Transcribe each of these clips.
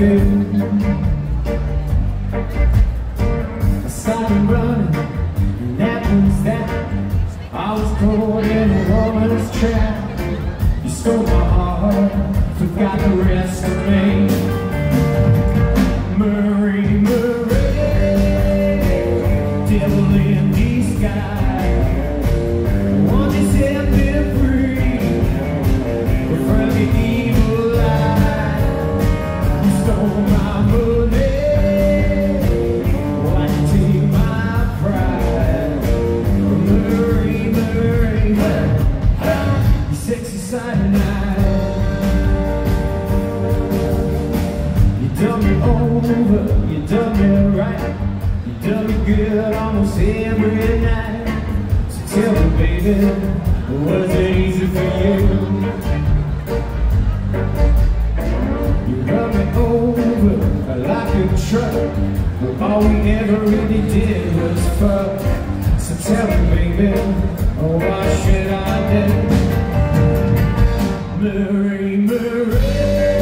feel. I started running, and that was that. I was caught in a woman's trap. You stole my heart, forgot the rest of me. Marie, Marie, devil in disguise. One that set me free from the evil eye. You stole my money, why'd you take my pride? Marie, Marie, you sexy cyanide. You done me over, you done me right, you done me good almost every night. So tell me, baby, was it easy for you? You run me over like a truck, but all we ever really did was fuck. So tell me, baby, what should I do? Marie, Marie,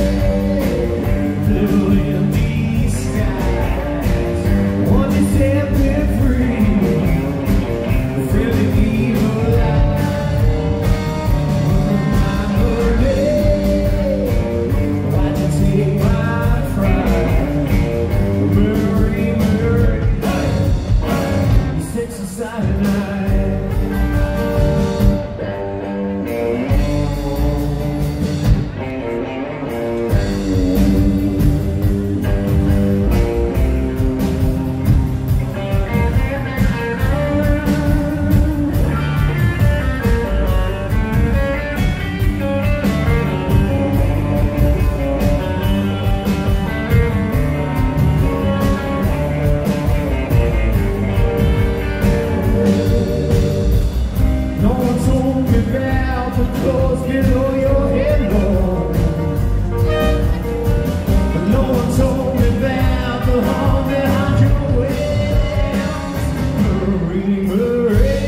devil in disguise. One that set me free from the evil eye. My money, why'd you take my pride? Marie, Marie, you sexy cyanide. Clothes below your head, Lord. But no one told me about the harm behind your wings. Marie, Marie,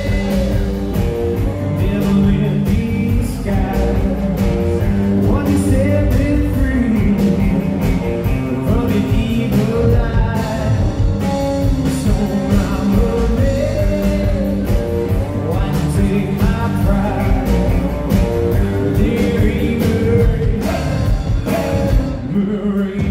devil in disguise. One that set me free from the evil eye. So my money, why'd you take my pride? Marie,